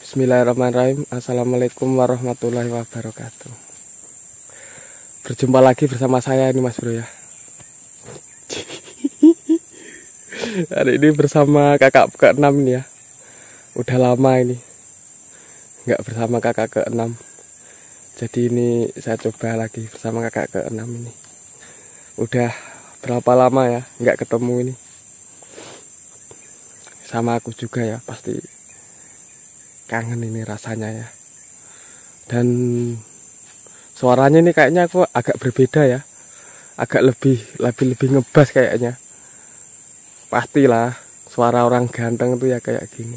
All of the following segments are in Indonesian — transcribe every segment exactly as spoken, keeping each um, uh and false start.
Bismillahirrahmanirrahim. Assalamualaikum warahmatullahi wabarakatuh. Berjumpa lagi bersama saya ini Mas Bro ya. Hari ini bersama kakak keenam nih ya. Udah lama ini nggak bersama kakak keenam. Jadi ini saya coba lagi bersama kakak keenam ini. Udah berapa lama ya nggak ketemu ini. Sama aku juga ya, pasti kangen ini rasanya ya. Dan suaranya ini kayaknya aku agak berbeda ya, agak lebih lebih lebih ngebas kayaknya. Pastilah suara orang ganteng itu ya kayak gini.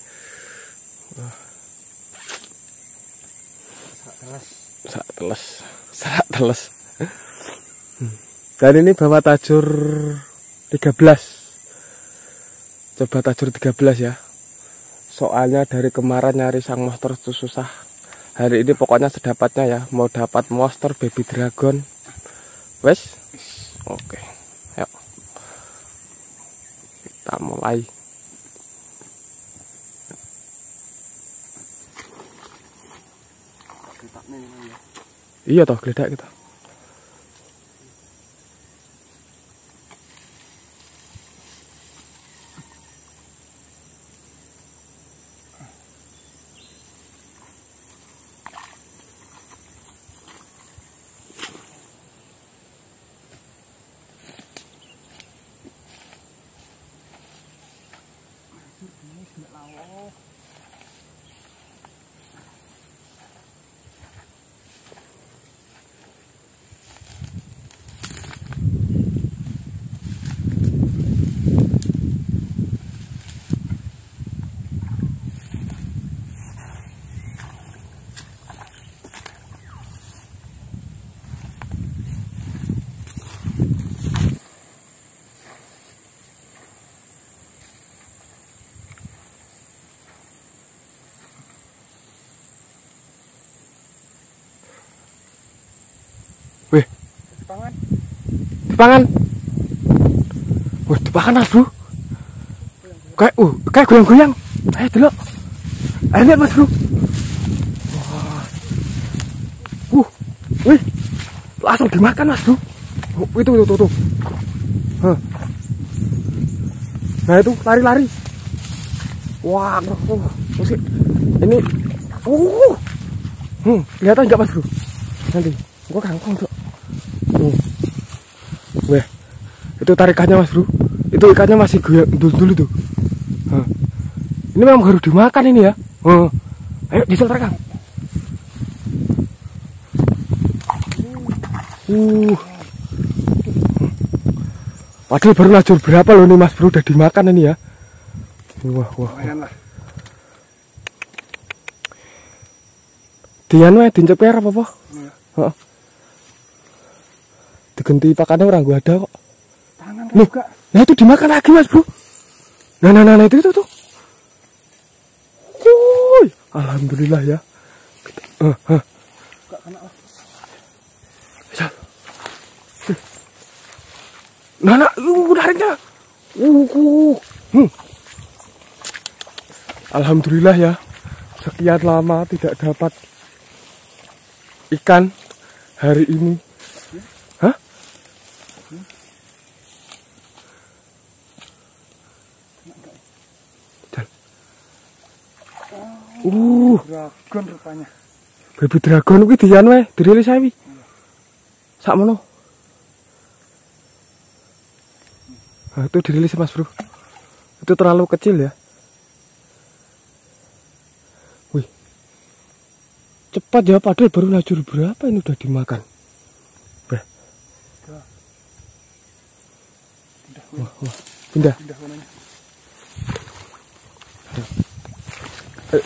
Sak teles, sak teles. Dan ini bawa tajur tiga belas. Coba tajur tiga belas ya. Soalnya dari kemarin nyari sang monster itu susah. Hari ini pokoknya sedapatnya ya. Mau dapat monster baby dragon. Wes? Oke. Yuk. Kita mulai. Iya toh, geledak kita. Wih, dipangan. Dipangan. Wih, dipangan Mas Bro. Kayak uh, kayak goyang-goyang. Ayo delok. Ayo lihat Mas Bro. Wah. Uh, wih. Langsung dimakan Mas Bro. Oh, itu tuh tuh tuh. Huh. Nah itu lari-lari. Wah, oh, musik. Ini uh. Hmm, kelihatan enggak Mas Bro? Nanti gua kangkung tuh. Tuh. Weh, itu tarikannya Mas Bro. Itu ikannya masih goyang dulu-dulu tuh. Huh. Ini memang harus dimakan ini ya. Huh. Ayo diesel tarik Kang. Uh. Padahal baru lajur berapa loh nih Mas Bro, udah dimakan ini ya. Wah, wah. wah. Dian wae dinceper apa apa? Iya. Heeh. Digenti pakannya orang gua ada kok. Tangan kan juga. Nah itu dimakan lagi Mas Bro. Nah nah nah itu itu tuh. Wuih, alhamdulillah ya. Heeh. Uh, uh. Enggak kena lah. Ya. Nah nah, uh, nariknya. Uh, uh. Hmm. Alhamdulillah ya. Sekian lama tidak dapat ikan hari ini. Hah? Uh, dragon rupanya. Baby dragon kuwi dian wae, dirilis ae wi. Sakmono. Nah, itu dirilis Mas Bro. Itu terlalu kecil ya. Wih. Cepat ya, padahal baru lajur berapa ini udah dimakan. Bah. Wah, wah. Pindah. Pindah warnanya. Eh.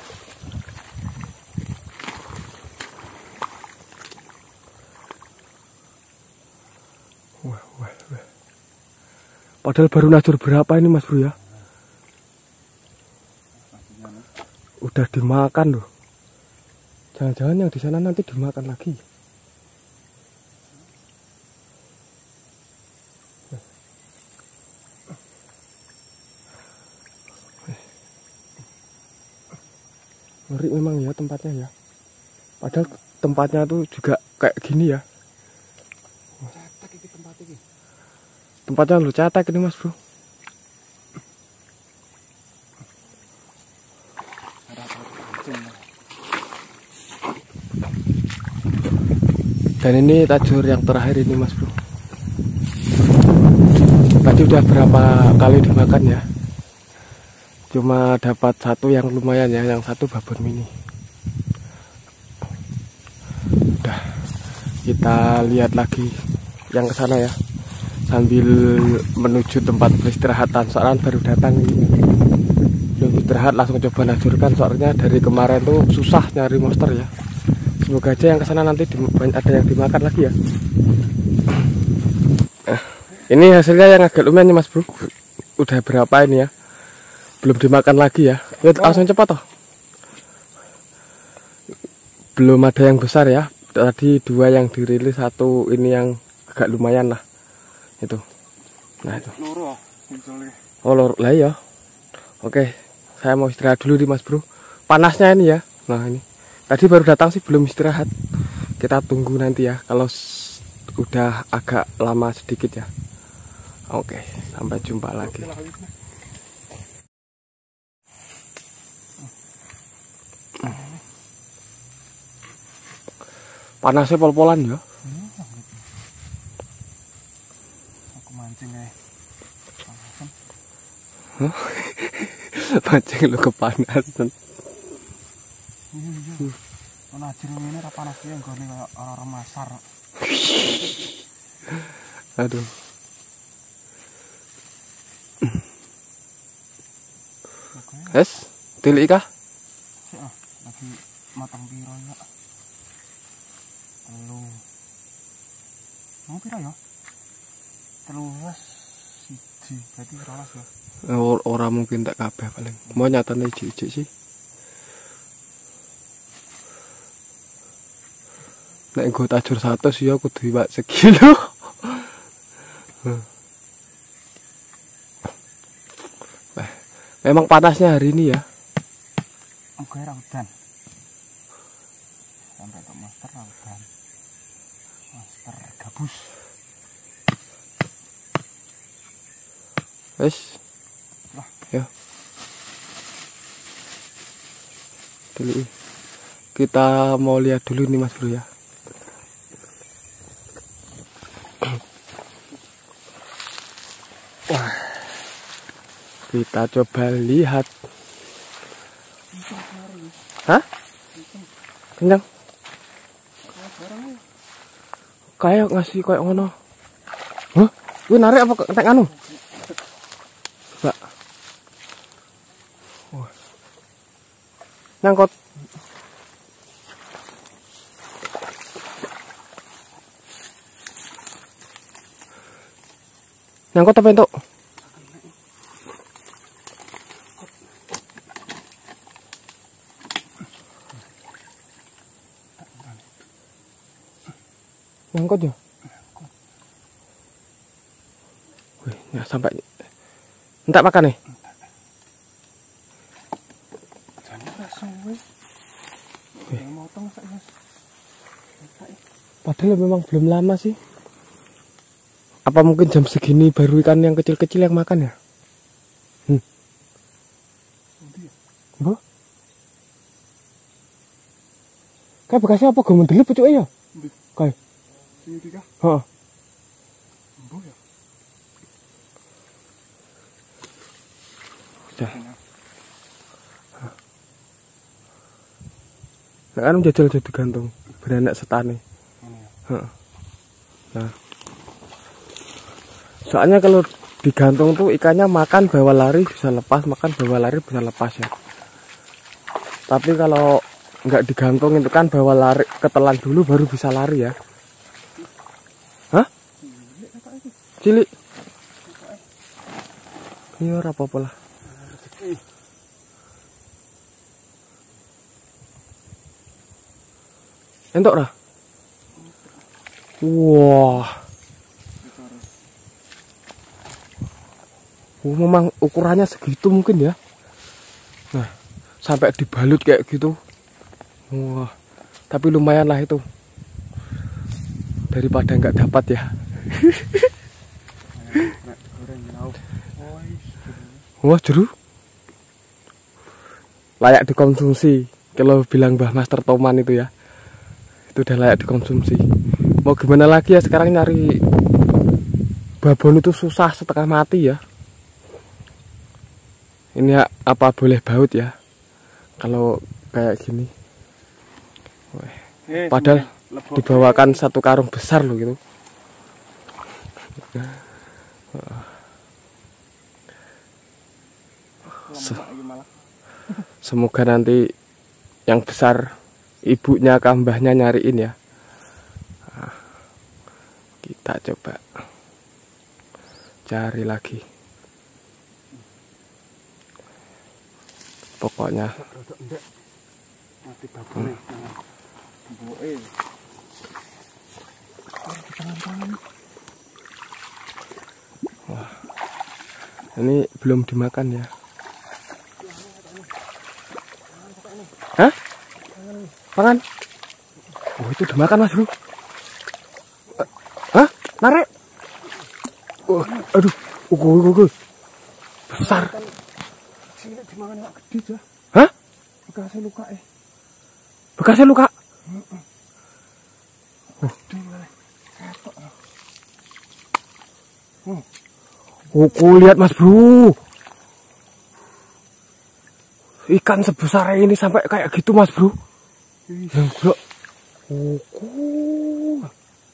Wah, wah, wah. Padahal baru lajur berapa ini Mas Bro ya. Udah dimakan loh. Jangan-jangan yang di sana nanti dimakan lagi. Ngeri memang ya tempatnya ya. Padahal tempatnya tuh juga kayak gini ya. Cetek iki tempat iki. Tempatnya lu cetek ini Mas Bro. Dan ini tajur yang terakhir ini Mas Bro. Tadi udah berapa kali dimakan ya. Cuma dapat satu yang lumayan ya, yang satu babon mini. Udah, kita lihat lagi yang ke sana ya. Sambil menuju tempat peristirahatan, soalnya baru datang ini. Belum istirahat langsung coba najurkan, soalnya dari kemarin tuh susah nyari monster ya. Semoga aja yang ke sana nanti ada yang dimakan lagi ya. Eh, ini hasilnya yang agak lumayan nih Mas Bro. Udah berapa ini ya? Belum dimakan lagi ya. Ya langsung cepat toh. Belum ada yang besar ya. Tadi dua yang dirilis, satu ini yang agak lumayan lah. Itu. Nah itu. Oh lor lah ya. Oke, saya mau istirahat dulu nih Mas Bro. Panasnya ini ya. Nah ini. Tadi baru datang sih belum istirahat. Kita tunggu nanti ya kalau udah agak lama sedikit ya. Oke, sampai jumpa lagi. Panasnya pol-polan ya. Aku mancing ya. Huh? Mancing lu kepanasan. Iya iya. Ana ajeng ngene ra panas ya nggone kaya ora masar. Aduh. Es, tilik kah? Heeh, lagi matang piro ya. Telu. Mau piro ya? Telulas siji, berarti rolas ya. Or ora mungkin tak kabeh paling. Mau nyatane ijik-ijik sih. Nek nggo tajur seratus ya kudu iwak sekilo. Nah, memang panasnya hari ini ya. Oke, ra udan. Sampai ke monster ra udan. Monster gabus. Wes. Lah, ya. Dulu. Kita mau lihat dulu nih Mas Bro ya. Wah. Kita coba lihat. Hah? Kenyang? Kayak ngasih kayak ngono. Hah? Gue narik apa ketek anu? Mbak. Wah. Nyangkut. Nyangkut apa itu? Nyangkut ya? Wih, ya sampai entak makan nih. Padahal memang belum lama sih. Apa mungkin jam segini baru ikan yang kecil-kecil yang makan ya? Hmm. Mbak? Kayak bekasnya apa? Gue mendelip pucuknya ya? Kayak? Ini tiga? Heeh. Mbak ya? Udah. Nah kan menjajal jadi gantung. Beranak setane. Heeh. Nah. Soalnya kalau digantung tuh ikannya makan bawa lari bisa lepas, makan bawa lari bisa lepas ya. Tapi kalau nggak digantung itu kan bawa lari ketelan dulu baru bisa lari ya. Hah? Cilik. Iya apa-apa lah. Entok lah. Wah. Oh, memang ukurannya segitu mungkin ya. Nah, sampai dibalut kayak gitu. Wah, tapi lumayan lah itu, daripada nggak dapat ya. Wah, jeruk layak dikonsumsi. Kalau bilang Mbah Master Toman itu ya, itu udah layak dikonsumsi. Mau gimana lagi ya, sekarang nyari babon itu susah setengah mati ya. Ini ya, apa boleh baut ya kalau kayak gini. Weh, padahal dibawakan satu karung besar loh gitu. Semoga nanti yang besar ibunya ke mbahnya nyariin ya. Nah, kita coba cari lagi. Pokoknya hmm. Wah, ini belum dimakan ya. Hah? Pangan? Oh, itu dimakan Mas Bro. Hah? Narik? Oh, aduh, ugu ugu ugu. Besar. Sini dimakan enggak gede, Jah. Hah? Bekasnya luka eh. Bekasnya luka? Heeh. Oh, ketok. Oh. Ugu, lihat Mas Bro. Ikan sebesar ini sampai kayak gitu Mas Bro. Yang bro. Ugu.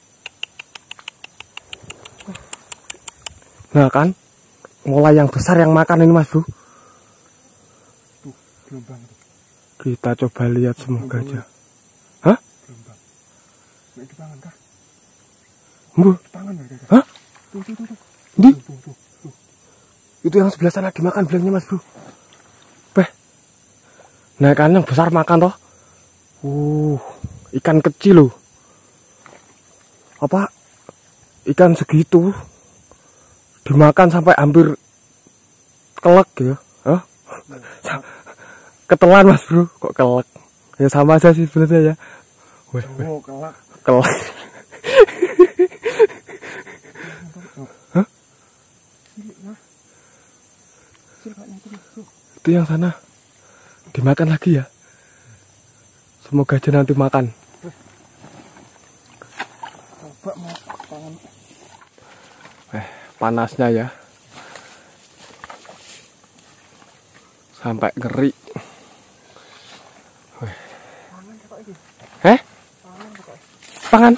Nah kan, mulai yang besar yang makan ini Mas Bro. Tuh, gelombang tuh. Kita coba lihat semoga aja. Hah? Gelombang. Nek dipangan kah? Bu. Dipangan ya, Kak? Hah? Tuh, tuh, tuh, tuh. Di? Tuh, tuh, tuh. Itu yang sebelah sana dimakan bilangnya Mas Bro. Beh. Nah kan yang besar makan toh. Uh, ikan kecil loh. Apa? Ikan segitu dimakan sampai hampir kelek ya. Hah? Ketelan Mas Bro, kok kelek. Ya sama aja sih sebenarnya ya. Weh, oh, kelak. Kelek. Hah? Itu yang sana. Dimakan lagi ya. Semoga aja nanti makan. Coba mau pangan. Eh, panasnya ya. Sampai ngeri. Weh. Eh? Pangan.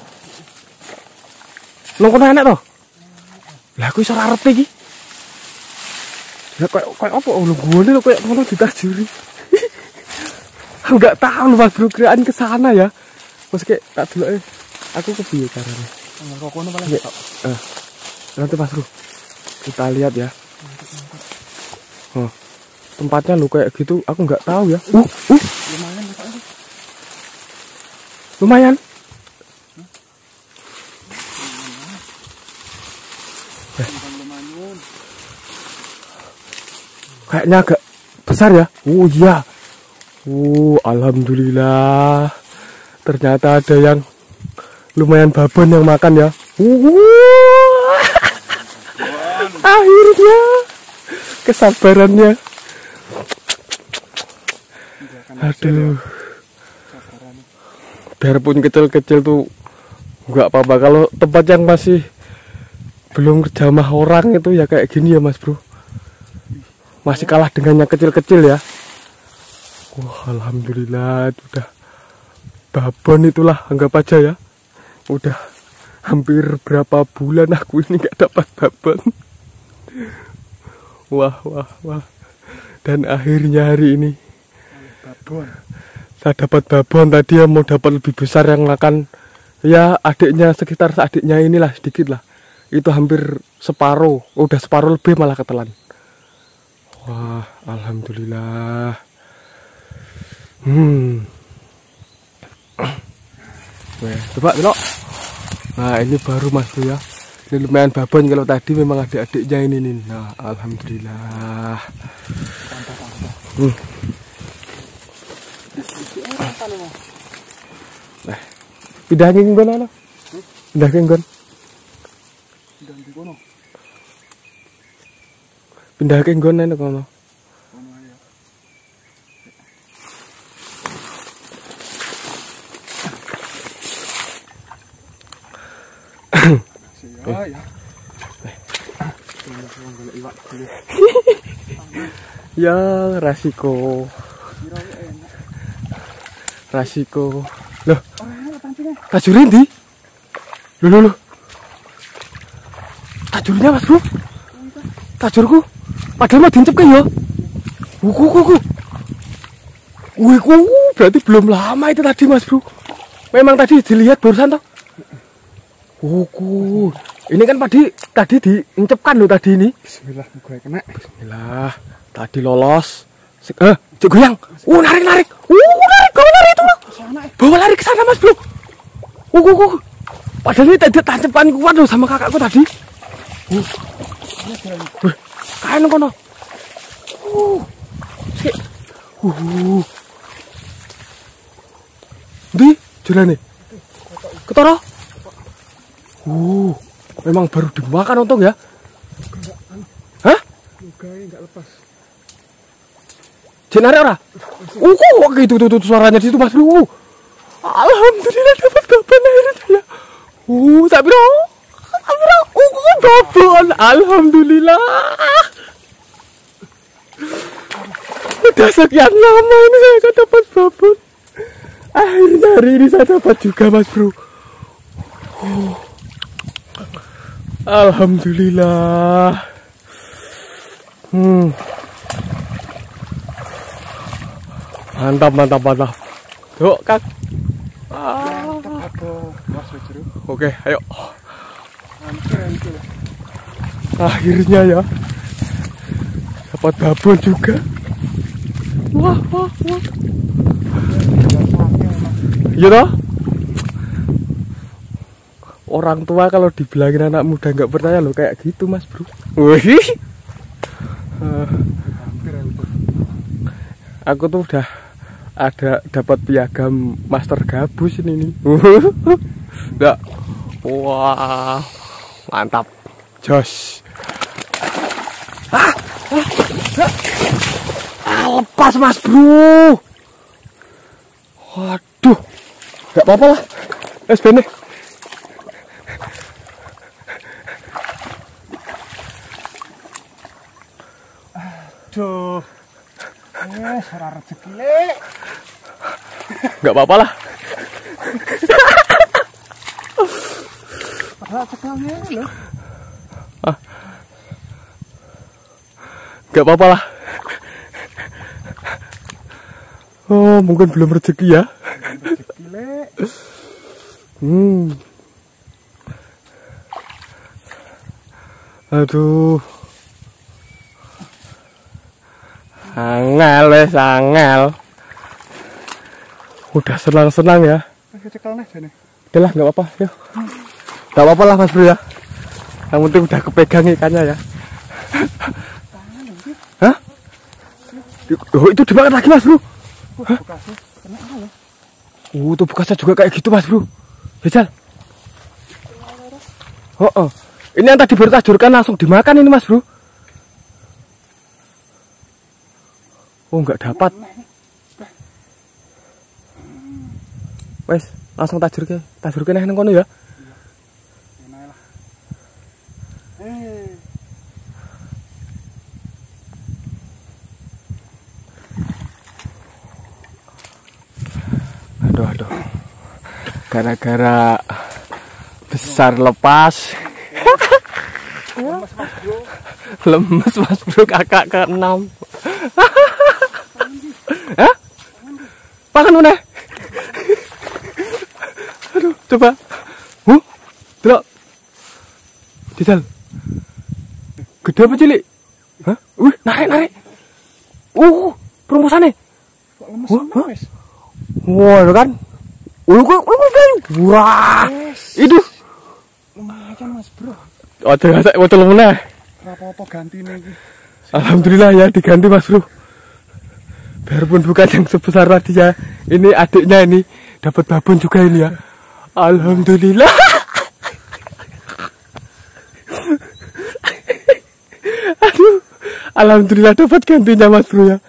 Nang kono enak to? Lah aku iso arep iki. Ya kayak kayak apa lu gone lho kayak ngono ditajuri. Aku nggak tahu Mas Bro, kiraan ke sana ya. Mas kayak tak dulu eh. Aku kepiye caranya? Rokoknya paling ya. Eh. Nanti Mas Bro, kita lihat ya. Oh, tempatnya lu kayak gitu, aku nggak tahu ya. Uh, uh. Lumayan Pak. Lumayan. Eh. Kayaknya agak besar ya. Oh iya. Oh, alhamdulillah. Ternyata ada yang lumayan babon yang makan ya. Uh, akhirnya kesabarannya. Aduh. Biarpun kecil-kecil tuh nggak apa-apa. Kalau tempat yang masih belum jamah orang itu ya kayak gini ya Mas Bro. Masih kalah dengan yang kecil-kecil ya. Wah, alhamdulillah udah babon itulah, anggap aja ya. Udah hampir berapa bulan aku ini nggak dapat babon. Wah, wah, wah. Dan akhirnya hari ini babon. Saya dapat babon. Tadi ya mau dapat lebih besar yang makan ya adiknya, sekitar adiknya inilah sedikit lah. Itu hampir separuh, udah separuh lebih malah ketelan. Wah, alhamdulillah. Hmm. Weh, coba belok. Nah, ini baru Mas Bro ya. Ini lumayan babon, kalau tadi memang adik-adiknya ini nih. Nah, alhamdulillah. Hmm. nih Mas. Nah, pindah ke nggon ana. Pindah ke nggon. Pindah di kono. Pindah ke nggon ana kono. Kono ya. Ya ya. Ya, resiko. Resiko. Loh. Tajure ndi? Loh loh loh. Tajurnya Mas Bro. Tajurku. Padahal mau dincepke ya. Wuku kuku. Wih, berarti belum lama itu tadi Mas Bro. Memang tadi dilihat barusan toh. Wuku. Ini kan tadi tadi diencepkan loh tadi ini. Bismillah, gue kena. Bismillah. Tadi lolos. Eh, cek goyang. Uh, narik narik. Uh, narik, kau narik itu. Bawa lari ke sana Mas Bro. Uh, uh, uh. Padahal ini tadi tancepan kuat loh sama kakakku tadi. Uh. Wih, kain kono. Uh. Sik. Uh. Ndi jolane? Ketara? Uh. Memang baru dimakan untung ya. Hah? Lugai enggak lepas. Jenare ora? Uh, kok gitu tuh, tuh suaranya di situ Mas Bro. Alhamdulillah dapat babon akhirnya ya. Uh, tak bro. Tak bro. Uh, babon. Alhamdulillah. Udah sekian lama ini saya gak dapat babon. Akhirnya hari ini saya dapat juga Mas Bro. Uh. Alhamdulillah. Hmm. Mantap, mantap, mantap. Yuk, Kak. Ah. Oke, ayo. Akhirnya ya. Dapat babon juga. Wah, wah, wah. Iya toh? Orang tua kalau dibilangin anak muda nggak percaya loh kayak gitu Mas Bro. Wih. Uh, aku tuh udah ada dapat piagam master gabus ini nih. Nggak. Wah, mantap. Jos. Ah, ah, ah, lepas Mas Bro. Waduh, nggak apa-apa lah. Es benih. Aduh. Eh, ora rezeki le. Enggak apa-apa lah. Padahal cekelnya lho. Ah. Enggak apa-apa lah. Oh, mungkin belum rezeki ya. Rezeki le. Hmm. Aduh. Angel wes angel. Udah senang-senang ya. Cekel nih jane. Udah lah nggak apa-apa ya. Nggak apa-apa lah Mas Bro ya. Yang penting udah kepegang ikannya ya. Hah? Oh, itu dimakan lagi Mas Bro. Hah? Uh, tuh bekasnya juga kayak gitu Mas Bro. Bejal. Oh, oh. Ini yang tadi baru tajurkan langsung dimakan ini Mas Bro. Oh, nggak dapat. Wes, langsung tajur ke, tajur ke nang kono ya. Eh. Aduh, aduh. Gara-gara besar lepas. Lemes Mas Bro. Lemes Mas Bro, kakak keenam. Hah? Pangan mana? Aduh, coba. Huh? Delok. Jajal. Gede apa cilik? Hah? Wih, narik, narik. Uh, perumusannya. Kok lemes Huh? Huh? wes. Wah, itu kan. Uh, kok wah. Itu. Lumayan Mas Bro. Oh, terasa botol mana? Ora apa-apa gantine iki. Alhamdulillah ya diganti Mas Bro. biarpun bukan yang sebesar tadi ya, ini adiknya ini dapat babon juga ini ya. Alhamdulillah. Aduh, alhamdulillah dapat gantinya Mas Bro ya.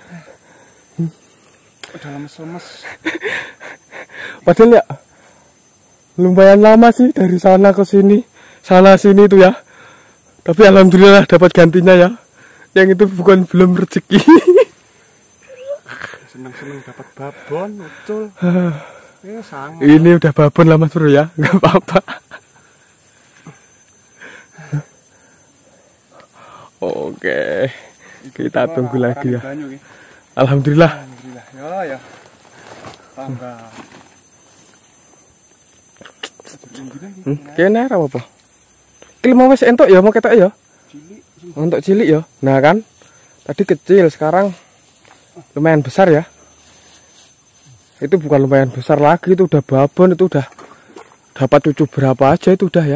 Udah lemes-lemes. Padahal ya lumayan lama sih dari sana ke sini, sana sini itu ya. Tapi alhamdulillah dapat gantinya ya. Yang itu bukan belum rezeki. Seneng-seneng dapat babon, ucul. Eh, sangat. Ini udah babon lah Mas Bro ya, nggak apa-apa. Oke, kita tunggu lagi ya. Alhamdulillah. Alhamdulillah. Ya ya. Bangga. Hmm, kene apa apa? Kil mau wis entuk ya, mau ketok ya. Cilik. Untuk cilik ya. Nah kan, tadi kecil, sekarang lumayan besar ya. Itu bukan lumayan besar lagi, itu udah babon, itu udah dapat cucu berapa aja itu udah ya.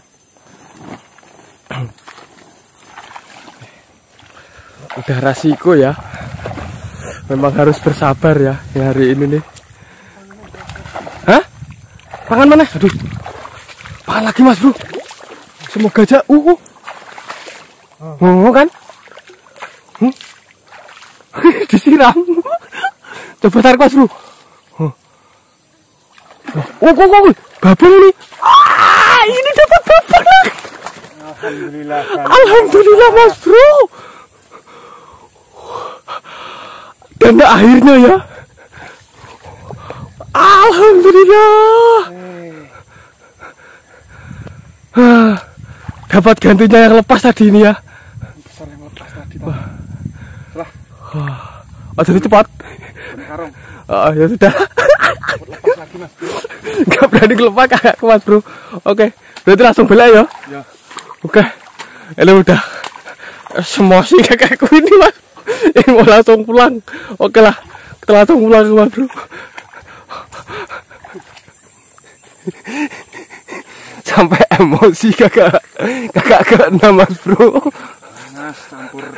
Udah rasiko ya. Memang harus bersabar ya hari ini nih. Hah? Pangan mana? Aduh. Pangan lagi Mas Bro. Semoga aja. Uh. Oh, kan? Hmm? Disiram. Coba tarik Mas Bro. Oh, oh, oh, oh. Babon ini. Ah, ini dapat babon. Alhamdulillah. Alhamdulillah Mas Bro. Dan akhirnya ya. Alhamdulillah. Hey. Dapat gantinya yang lepas tadi ini ya. Besar yang lepas tadi. Setelah. Oh, jadi cepat. Karung. Oh, ya sudah. Lepas lagi Mas Bro. Gak berani kelepas kakakku Mas Bro. Oke, berarti langsung bela ya. Ya. Oke. Ini udah semosi kakakku ini Mas. Ini mau langsung pulang. Oke lah, kita langsung pulang Mas Bro. Sampai emosi kakak, kakak kena Mas Bro. Mas campur.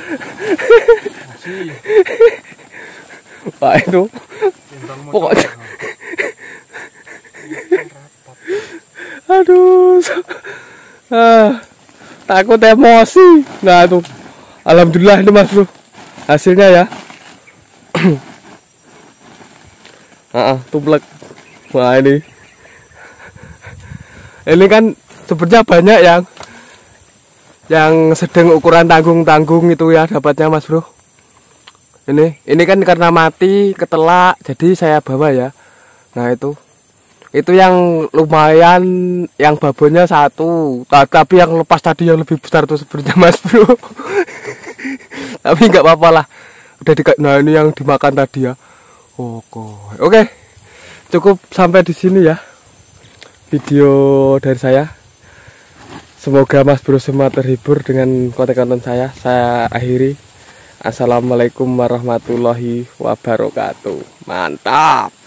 Pak itu, pokoknya. Aduh, ah, takut emosi. Nah tuh, alhamdulillah ini Mas Bro. Hasilnya ya. Ah, tumplek. Wah ini. Ini kan sebenarnya banyak yang yang sedang ukuran tanggung-tanggung itu ya dapatnya Mas Bro. Ini, ini kan karena mati ketelak, jadi saya bawa ya. Nah itu, itu yang lumayan, yang babonnya satu. Tapi yang lepas tadi yang lebih besar tuh sebenarnya Mas Bro. Tapi nggak apa-apa lah. Udah di, nah ini yang dimakan tadi ya. Oke, oke, cukup sampai di sini ya video dari saya. Semoga Mas Bro semua terhibur dengan konten-konten saya. Saya akhiri. Assalamualaikum warahmatullahi wabarakatuh. Mantap.